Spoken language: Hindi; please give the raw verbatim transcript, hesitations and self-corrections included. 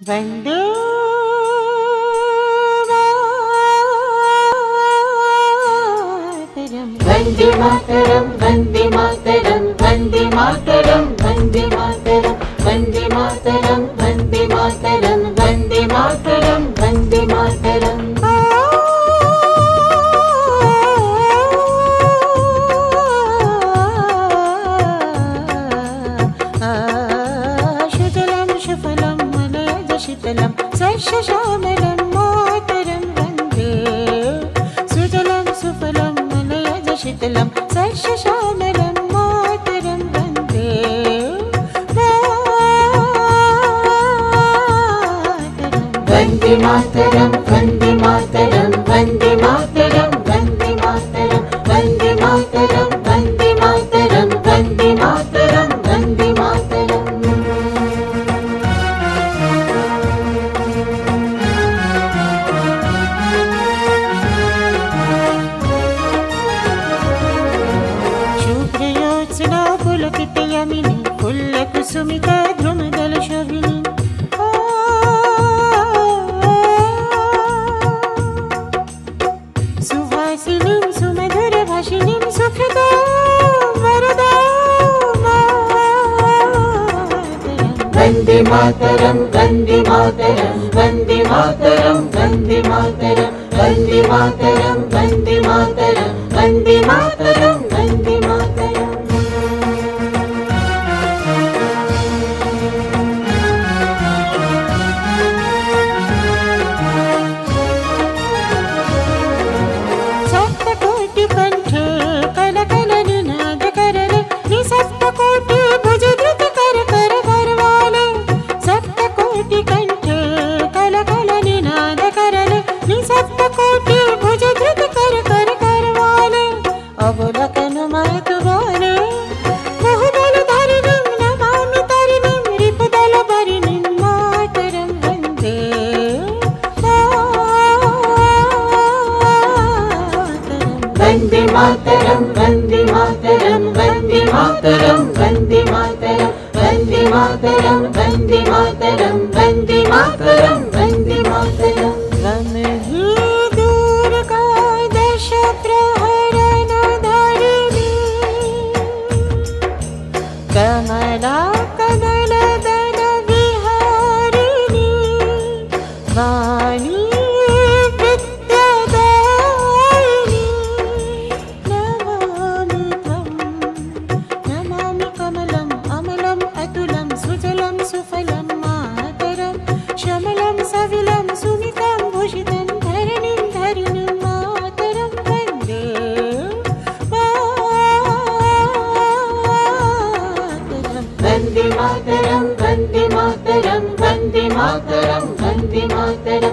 वंदे मातरम वंदे मातरम वंदे मातरम वंदे मातरम वंदे मातरम वंदे मातरम वंदे मातरम वंदे मातरम शुतलं शुफलं मलयजशितलं सर्षशामलं मातरं वन्दे सुजलं सुफलं मलयजशितलं सर्षशामलं मातरं वन्दे वन्दे मातरं वन्दे मातरं वन्दे मातरं वन्दे मातरं वन्दे मातरं वन्दे मातरं वन्दे मातरं वन्दे मातरं शुभ्रयोत्सना पुलकितयमिनी फुल्लकुसुमिता द्रुमदलशोभिनी सुहासिनीं सुमधुरभाषिणीं सुखदा वरदा वन्दे मातरं वन्दे मातरं वन्दे मातरं वन्दे मातरं वन्दे मातरं वन्दे मातरं वन्दे मातरं वन्दे मातरं सप्तकोटि कंठे कलकलनिनाद करले निसप्तकोटि भुजधृत कर कर करवाले सप्तकोटि कंठे कलकलनिनाद करले निसप्तकोटि भुजधृत कर कर करवाले अवलकन मातुवाले बहुबल धरिणीं नमामि तरिणीं रिपुदल भरिणीं मातरं वन्दे वन्दे मातरं वन्दे मातरं वन्दे मातरं वन्दे मातरं वन्दे मातरं वन्दे मातरं वन्दे मातरं वन्दे मातरं त्वमहि दुर्गा दश प्रहरण धारिणी कमला कमल दल विहारिणी वाणी विद्यादायिनी नमामि त्वं नमामि कमलम् अमलम् अतुलं सुजलं सुफलं मातरं श्यामलं सविलं सुमितं भूषितं धरणीं धरिणीं मातरं वन्दे मातरं वन्दे मातरं वन्दे मातरं वन्दे मातरं वन्दे मातरं